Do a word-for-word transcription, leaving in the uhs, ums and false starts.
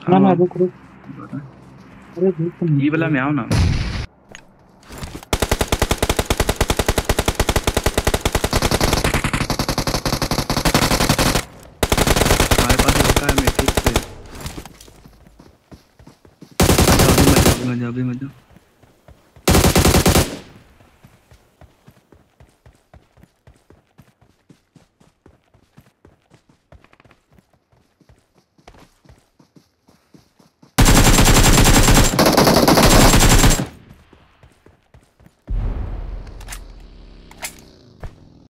ना ना हाँ रुक रुक। बता। अरे रुक तो ई वाला में आओ ना। हमारे पास होगा है मैट्रिक पे। अभी मत जाओ अभी मत जाओ अभी मत जाओ।